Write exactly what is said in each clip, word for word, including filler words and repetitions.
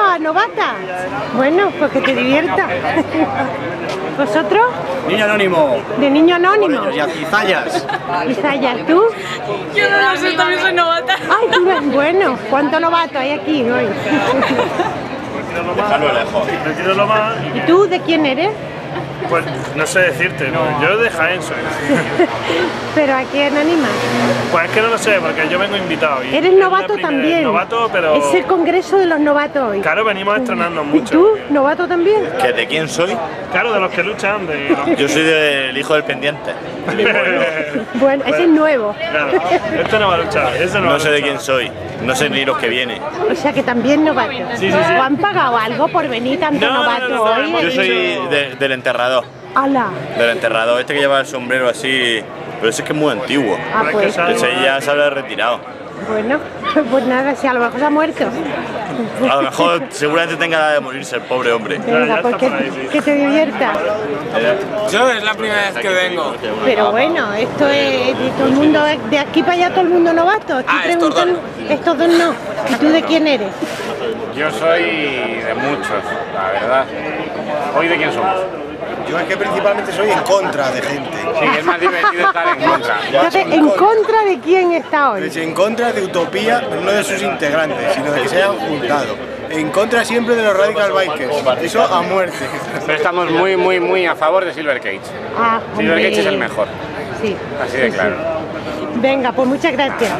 nueva novata. Bueno, pues que te divierta. ¿Vosotros? Niño anónimo. De niño anónimo. Y a Cizallas. Cizallas, ¿tú? Yo no lo sé, también soy novata. Ay, tú eres bueno. ¿Cuántos novatos hay aquí hoy? Déjalo lejos. Retíralo más. ¿Y tú de quién eres? Pues no sé decirte, no. Yo de Jaén soy. ¿Pero a quién animas? Pues es que no lo sé, porque yo vengo invitado. Y Eres es novato la primera- también. Novato, pero. Es el congreso de los novatos hoy. Claro, venimos estrenando ¿Y mucho. tú, novato también? ¿Que de quién soy? Claro, de los que luchan, de los Yo soy del hijo del pendiente. Bueno, ese es nuevo. Claro, este no va a luchar, ese no, va No a sé de luchar. quién soy. No sé ni los que viene. O sea que también novato. Sí, sí, sí. ¿O han pagado algo por venir tanto No, no, novato no, no, hoy? no, Yo soy de- del enterrador. ¡Hala! Del enterrador, este que lleva el sombrero así. Pero ese es que es muy antiguo. Ah, pues, Ese ya se habrá retirado. bueno, pues nada, si a lo mejor se ha muerto. A lo mejor seguramente tenga la de morirse el pobre hombre. Venga, ya pues está que, por ahí, sí. que te divierta. Yo es la primera vez que vengo. Pero bueno, esto es de todo el mundo, de aquí para allá todo el mundo novato. Estoy Ah, estos dos preguntando- estos dos no. ¿Y tú de quién eres? Yo soy de muchos, la verdad. ¿Hoy de quién somos? Yo es que principalmente soy en contra de gente. Sí, es más divertido estar en contra. Entonces, ¿en contra de quién está hoy? Es en contra de Utopía, no de sus integrantes, sino de que se hayan juntado. En contra siempre de los Radical Bikers. Eso a muerte. Pero estamos muy, muy, muy a favor de Silver Cage. Ah, Silver hombre. Cage es el mejor, Sí. así de claro. Venga, pues muchas gracias.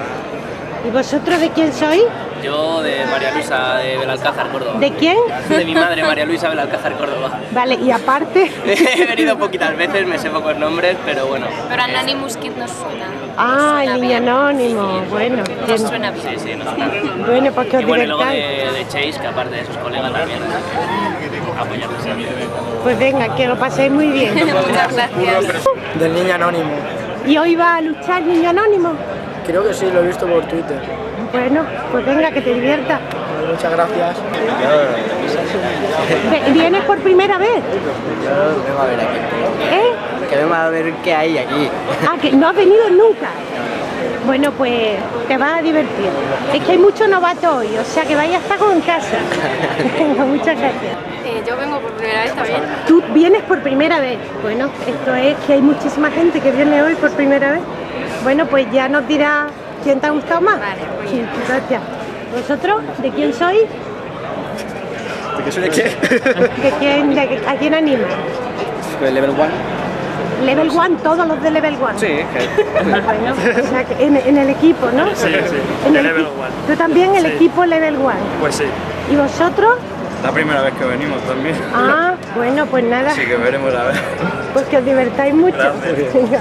¿Y vosotros de quién sois? Yo de María Luisa de Belalcázar, Córdoba. ¿De quién? De mi madre, María Luisa Belalcázar, Córdoba. Vale, y aparte... He venido poquitas veces, me sé pocos nombres, pero bueno. Pero Anonymous Kid nos suena. Ah, el Suena niño bien. anónimo. Bueno, Nos bien. suena bien. Sí, sí, no sé nada. Bueno, pues que os Y bueno, y luego de, divirtáis. de Chase, que aparte de sus colegas también apoyarnos. Pues venga, que lo paséis muy bien. Muchas gracias. Del niño anónimo. ¿Y hoy va a luchar niño anónimo? Creo que sí, lo he visto por Twitter. Bueno, pues venga, que te diviertas. Muchas gracias. Ve- ¿Vienes por primera vez? Yo vengo a ver aquí. ¿Eh? Que vengo a ver qué hay aquí. Ah, que no has venido nunca. Bueno, pues te vas a divertir. Es que hay mucho novato hoy, o sea que vaya a estar con casa. Venga, muchas gracias. Eh, yo vengo por primera vez también. Tú vienes por primera vez. Bueno, esto es que hay muchísima gente que viene hoy por primera vez. Bueno, pues ya nos dirá quién te ha gustado más. Vale, muy Sí, bien. gracias. ¿Vosotros? ¿De quién sois? ¿De qué soy de qué? ¿De quién, de, ¿A quién anima? Level one. Level one, todos los de Level one. Sí, Bueno, o sea que en, en el equipo, ¿no? Sí, sí, En de el Level equi- One. Tú también, el Sí. equipo Level one. Pues sí. ¿Y vosotros? La primera vez que venimos también. Ah, bueno, pues nada, Así que veremos a ver. pues que os divertáis mucho. Venga.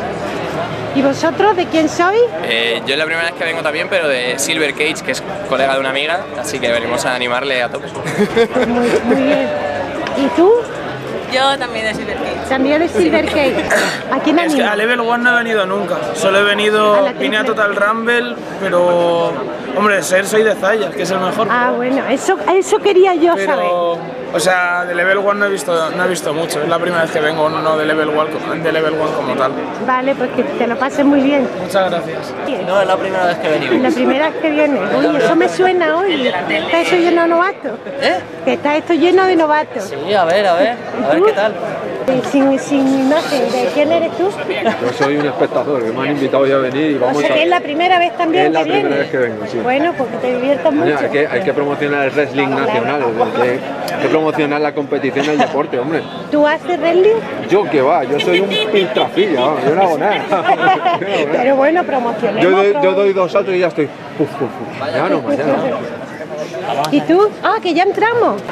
¿Y vosotros de quién sois? Eh, yo es la primera vez que vengo también, pero de Silver Cage, que es colega de una amiga, así que venimos a animarle a tope. Pues muy, muy bien. ¿Y tú? Yo también de Silver Cage. También de Silver Cage. ¿A quién Es que a anima? Level One no he venido nunca. Solo he A venido, la vine a triple. Total Rumble, pero hombre, ser soy de Zayas, que es el mejor. Ah, bueno, eso, eso quería yo saber. Pero, o sea, de Level One no he visto, no he visto mucho. Es la primera vez que vengo, no de Level One, como- de Level One como tal. Vale, pues que te lo pases muy bien. Muchas gracias. No, es la primera vez que venimos. La primera vez que viene. Oye, eso me suena hoy. ¿Está eso lleno de novatos? ¿Eh? Que está esto lleno de novatos. Sí, a ver, a ver, a ver qué tal. Eh, Sin, sin imagen, ¿de quién eres tú? Yo soy un espectador que me han invitado ya a venir y O vamos sea a que es la primera vez también Es la que primera vienes. vez que vengo, sí. Bueno, pues que te diviertas mucho. Coño, hay, que, hay que promocionar el wrestling nacional, hay que, hay que promocionar la competición del deporte, hombre. ¿Tú haces wrestling? Yo que va, yo soy un piltrafilla, vamos, yo no hago nada. Yo no hago nada. Pero bueno, promocionemos. Yo, doy- yo pro- doy dos saltos y ya estoy. Uf, uf, uf. Ya no, ya no. ¿Y tú? Ah, que ya entramos.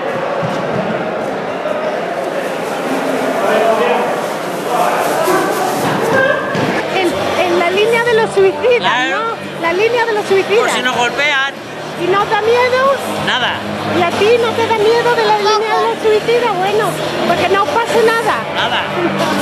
En, en la línea de los suicidas, Claro. ¿no? La línea de los suicidas. Por si nos golpean, ¿Y no da miedo? nada, ¿Y a ti no te da miedo de la línea de los suicidas? Bueno, porque no os pasa nada. nada.